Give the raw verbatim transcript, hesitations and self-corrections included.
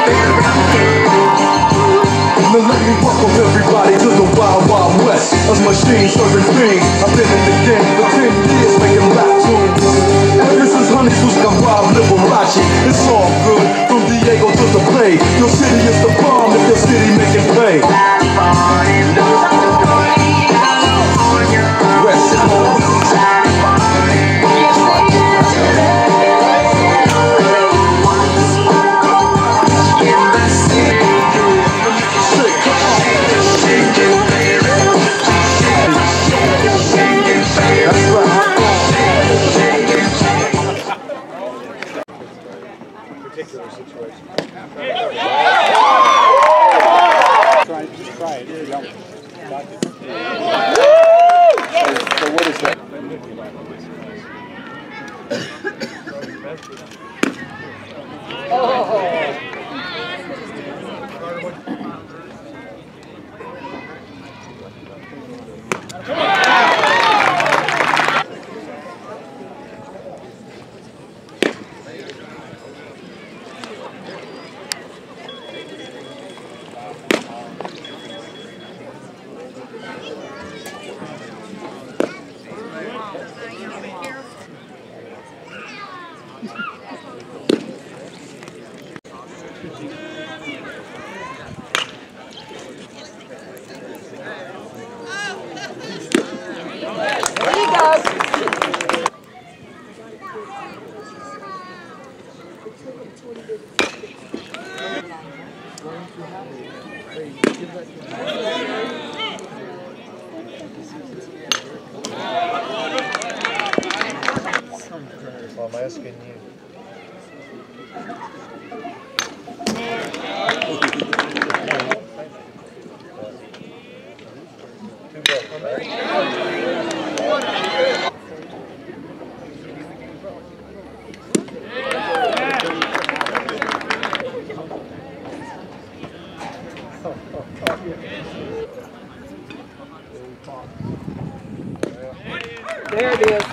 Now let me welcome everybody to the Wild Wild West. A machine serving things. I've been in the game for ten years making rap tunes. Ever since Honey Sus got Wild Liberace, it's all good from Diego to the Bay. Your city is the bomb if your city making pay. West particular situation. Try, just try it. Yep. Got it. So, so what is that? Oh. Well, I'm asking you. Two bucks, right? There it is.